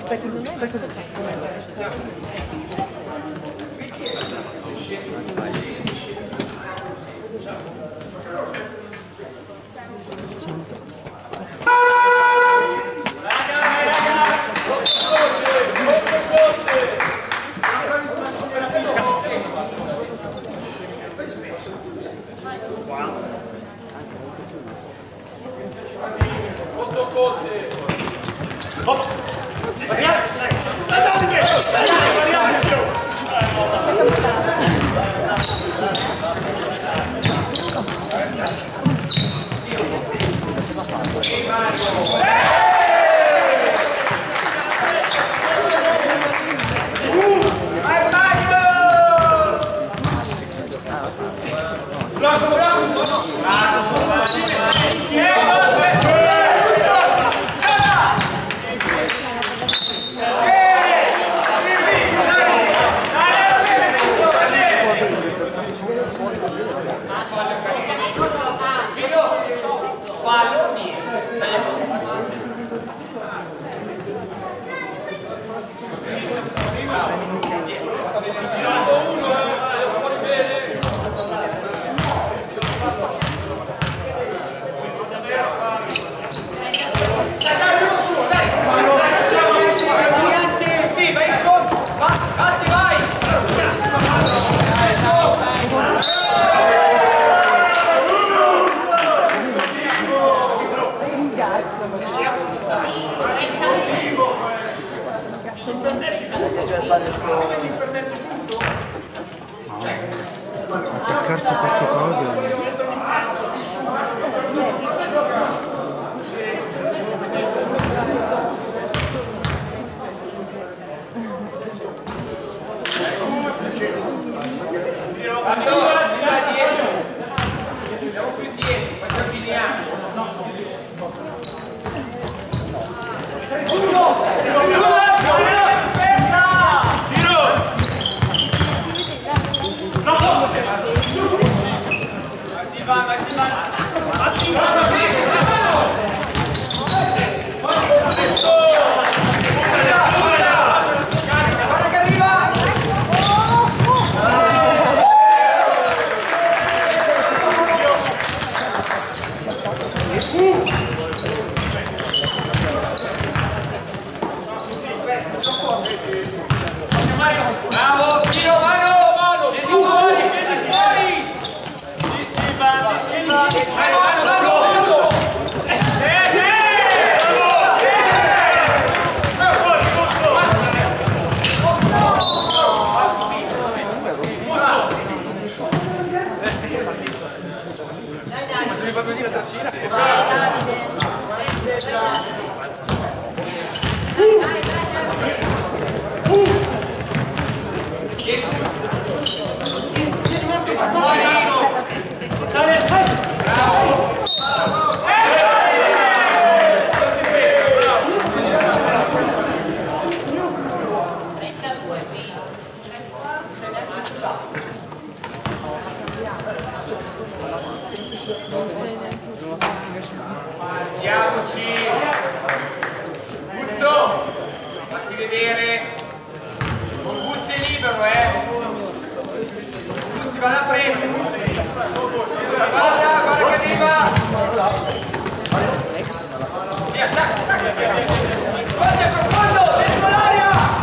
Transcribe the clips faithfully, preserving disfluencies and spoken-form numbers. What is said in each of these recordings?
Perché non è perché non cercarsi queste cose. Andiamoci! Guzzo! Fatti vedere! Con Guzzi è libero, eh! Guzzi va da prendere! Guarda, guarda che arriva! Via, attacca, attacca! Guarda, è profondo! Dentro l'aria!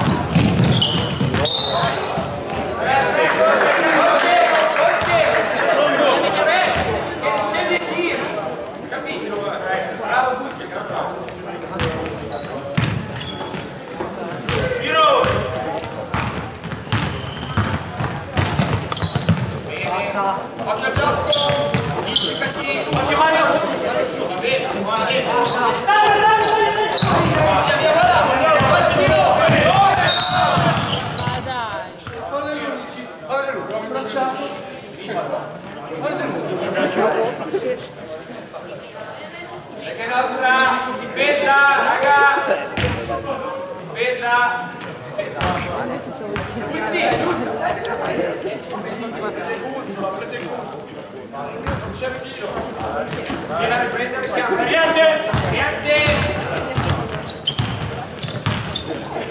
Occhio al gioco! Incicati! Occhio Mario! Via, via, guarda! Fatti di nuovo! Guarda gli unici! Guarda lui, l'ho abbracciato! Guarda lui! Perché è nostra! Difesa, raga! Difesa! Difesa! Guzzi, aiuto! Non c'è filo. Vieni a riprendere il campo. Oriente! Oriente!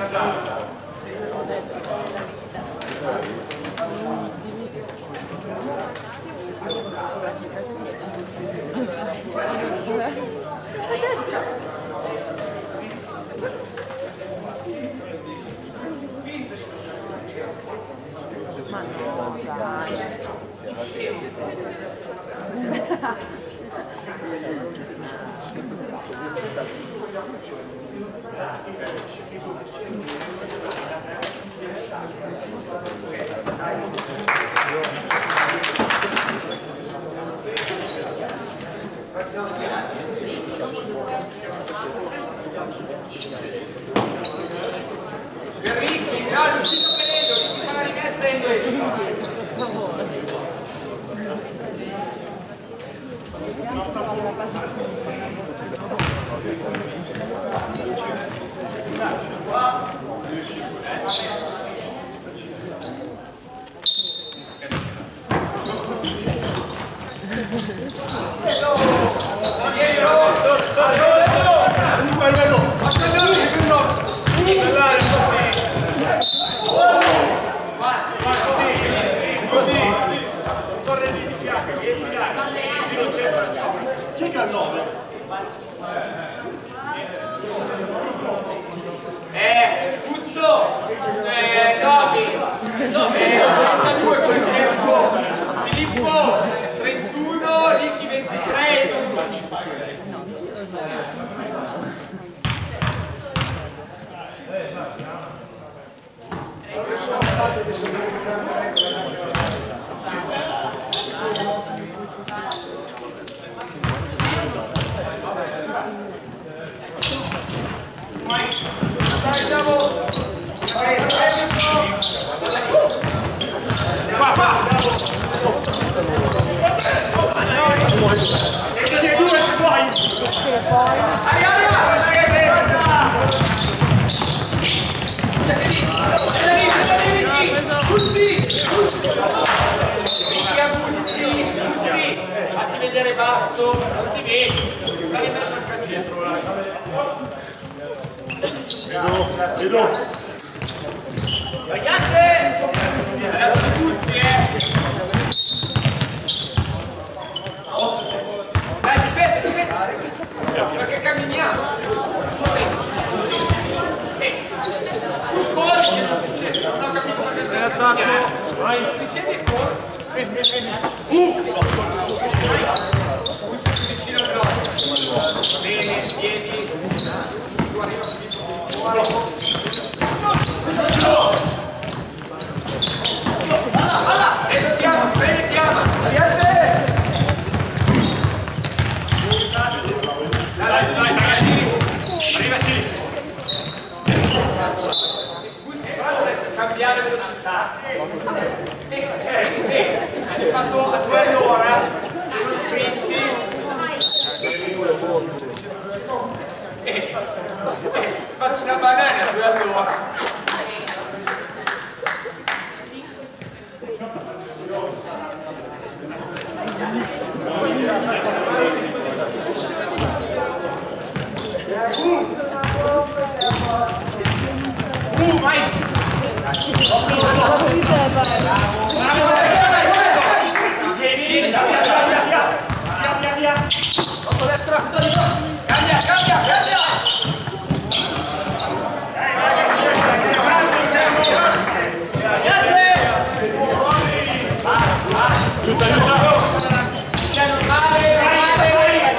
Eh, Puzzo! Eh, Novi! Eh, trentadue Francesco! Filippo! trentuno, Ricky ventitré! Fatti vedere basso, non ti vedi, stai andando sempre dietro. Vedo! Ragazzi! Tutti, eh! Dai, difesa, difesa! Perché camminiamo! Tu corri, che non succede? Non ho capito cosa stai camminando! Vai! Ricevi e corri! Vieni, vieni, vieni! Vicino al braccio! Bene, piedi! Tu arriva Retiamo, retiamo, arrivate! Dai, dai, dai, arrivaci! Dovresti cambiare velocità. Hai fatto a due all'ora, se lo sprinti. Faccio una banana a due all'ora. Uh, vai! Vieni, via, via, via, via, via, via! Dopo destra! Cambia, cambia, cambia! Tutta aiuta! Male, male!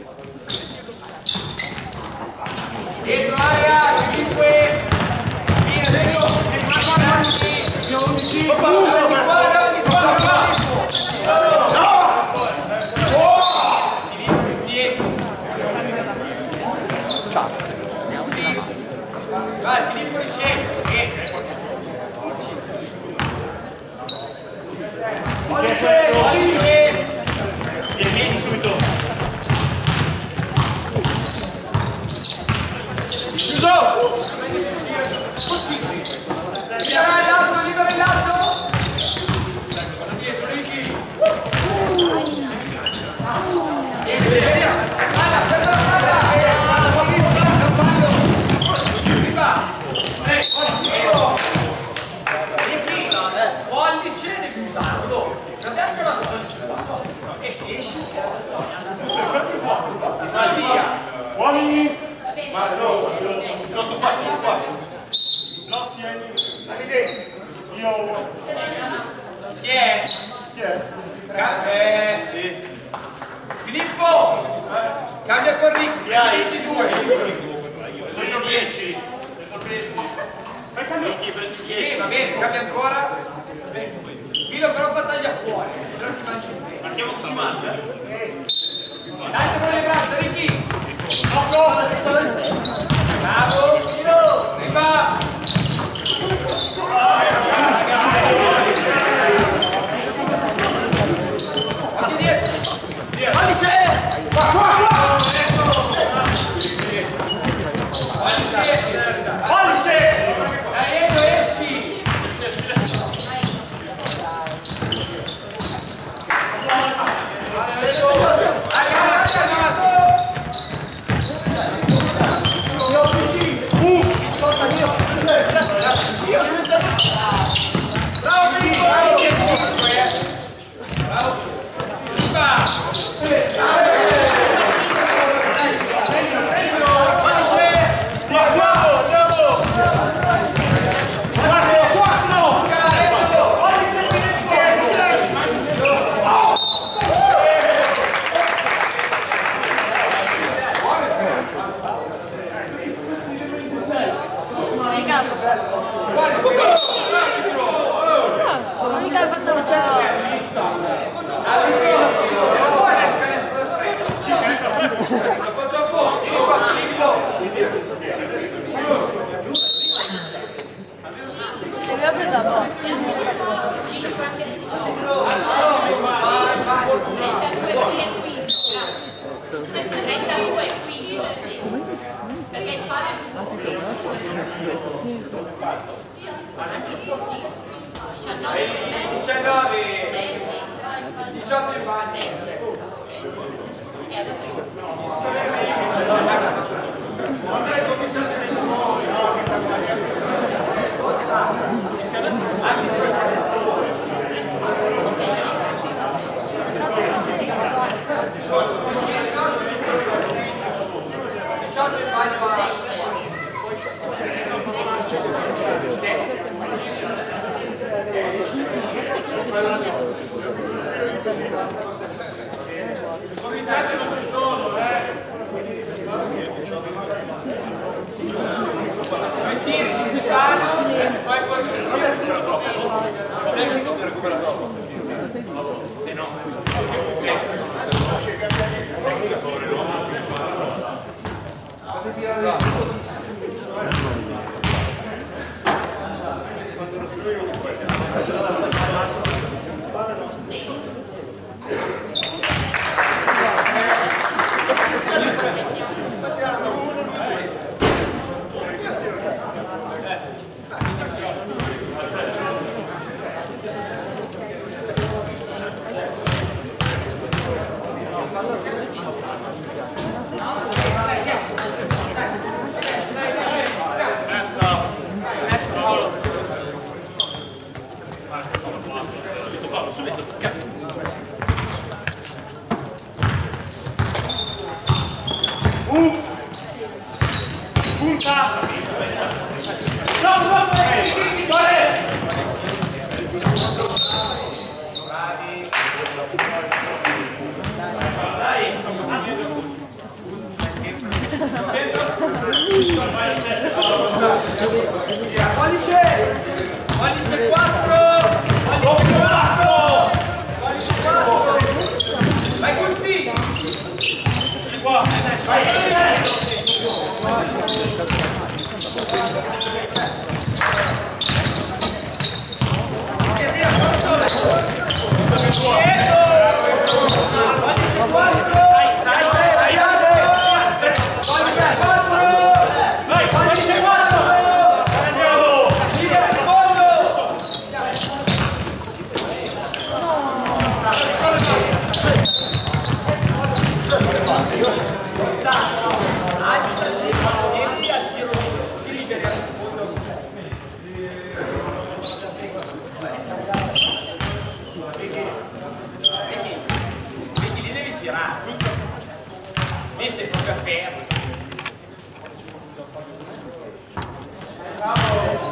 Dietro aria, cinque, Dai, Filippo riceve. E vieni subito. Chiuso! Libera l'altro, libera l'altro! Guarda dietro, Ricky! Niente, via! Guarda, ferma la palla! Viva! Ricky, pollice devi usarlo! Abbiamo trovato pollice qua! E esci! Vai via! Uomini! Ma no, sotto qua, sotto qua. No, tieni. Io... Chi è? Chi è? Ca- eh, Sì. Filippo! Cambia con Ricky! Chi hai? Ricky due! Io dieci. Fai cambiare. Prendi Sì, dieci. va bene, cambia ancora. Filo però battaglia fuori, se no ti mangi il tempo. Partiamo che ci mangia. Dai, con le braccia, Ricky! No, no, Bravo, Filo! Arriva! Occhi dietro! Pollice! Qua, qua, qua! Pollice! Dai, Edo, esci! Bravo Filippo! Bravo! diciotto in bagno. Vai!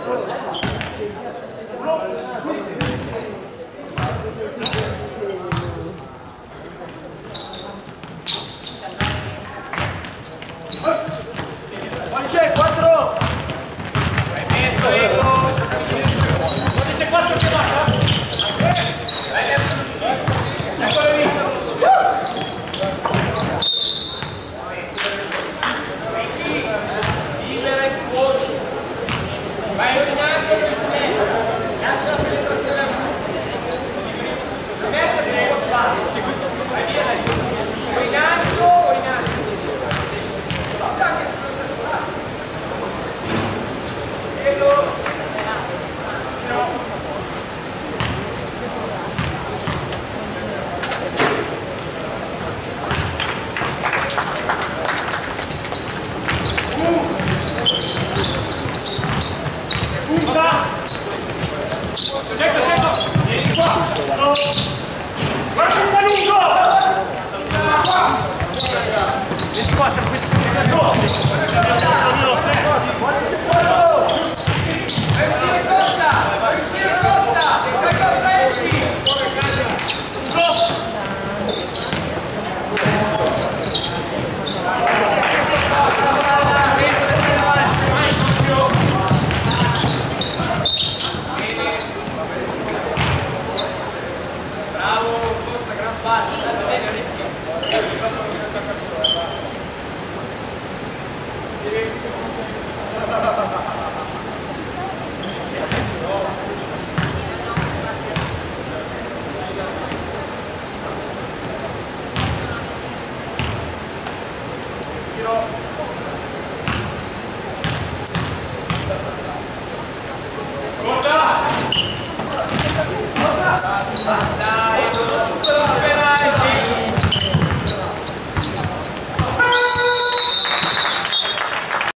C'è quattro! Dentro, ecco! C'è quattro che basta? Eccolo lì! Libera il fuori! Vai in angolo, lascia la penetrazione! Mettiti nello spazio! Vai via da lì! O in angolo o in angolo! Certo, certo! Vieni qua! Guarda che c'è lungo! ventiquattro, Guarda!